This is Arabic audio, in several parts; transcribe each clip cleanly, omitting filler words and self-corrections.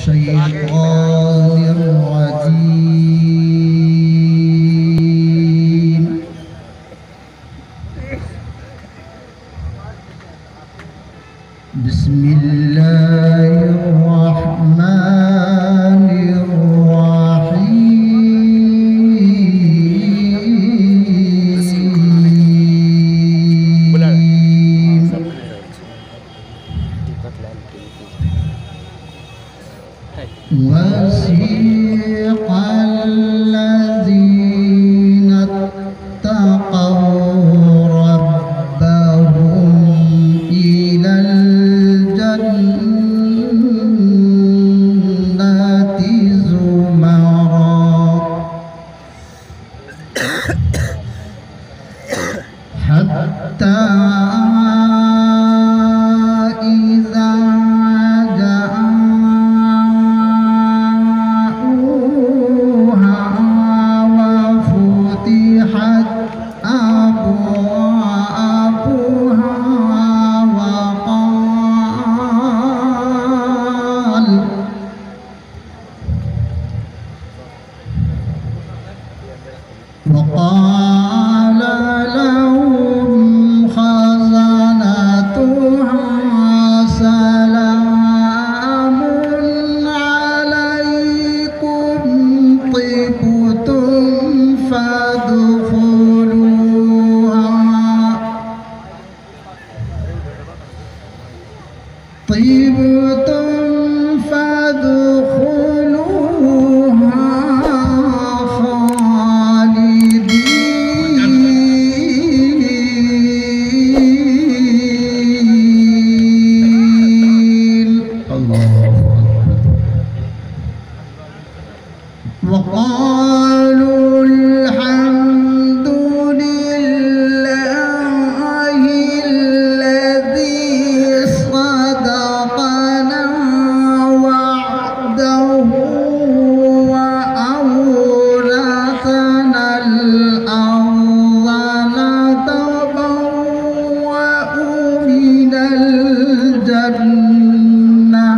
الشيطان الرجيم. بسم الله الرحمن الرحيم. وسيق الذين اتقوا ربهم إلى الجنة زمرا حتى إذا جاءوها وفتحت أبوابها وقال لهم خزنتها سلام عليكم طبتم فادخلوها خالدين. وقالوا الحمد لله الذي صدقنا وعده وأورثنا الأرض نتبوأ من الجنة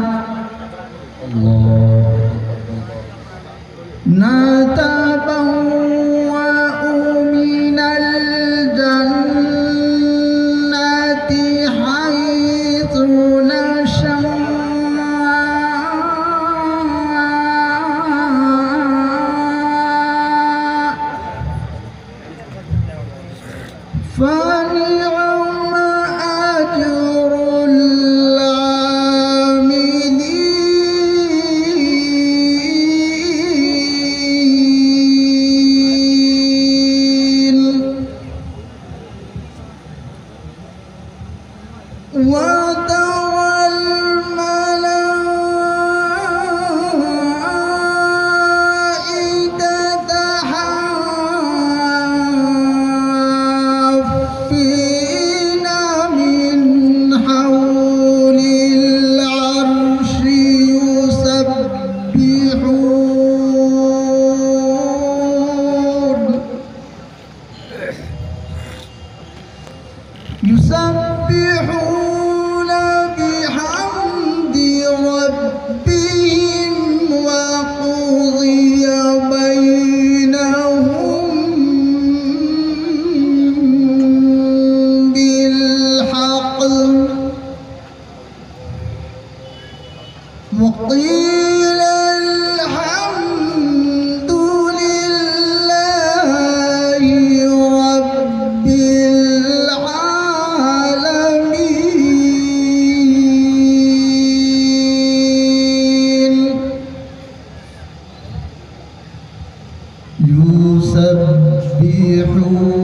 نتبوأ من الجنة حيث نشاء فنعم أجر وترى الملائكة حافين من حول العرش يسبحون بحمد ربهم وقضي بينهم بالحق وقيل الحمد لله رب العالمين. يسبحون